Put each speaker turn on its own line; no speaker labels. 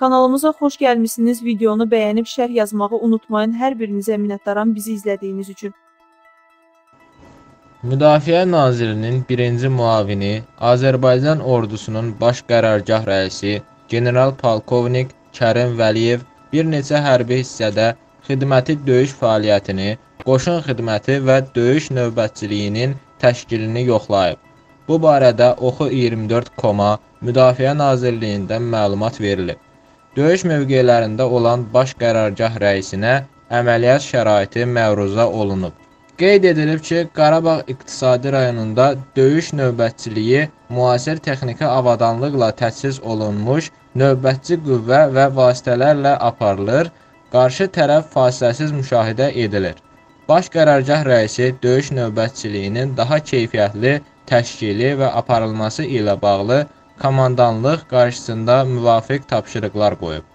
Kanalımıza xoş gəlmişsiniz. Videonu bəyənib şərh yazmağı unutmayın. Hər birinizə minnətdaram bizi izlədiyiniz üçün.
Müdafiə Nazirinin birinci müavini, Azərbaycan ordusunun baş qərargah rəisi general-polkovnik Kərim Vəliyev bir neçə hərbi hissədə xidməti döyüş fəaliyyətini, qoşun xidməti və döyüş növbətçiliyinin təşkilini yoxlayıb. Bu barədə Oxu24.com-a Müdafiə Nazirliyindən məlumat verilib. Döyüş mövqelərində olan baş qərargah rəisinə əməliyyat şəraiti məruzə olunub. Qeyd edilib ki, Qarabağ iqtisadi rayonunda döyüş növbətçiliyi müasir texniki avadanlıqla təchiz olunmuş növbətçi qüvvə və vasitələrlə aparılır, qarşı tərəf fasiləsiz müşahidə edilir. Baş qərargah rəisi döyüş növbətçiliyinin daha keyfiyyətli təşkili və aparılması ilə bağlı komandanlıq qarşısında müvafiq tapşırıqlar qoyub.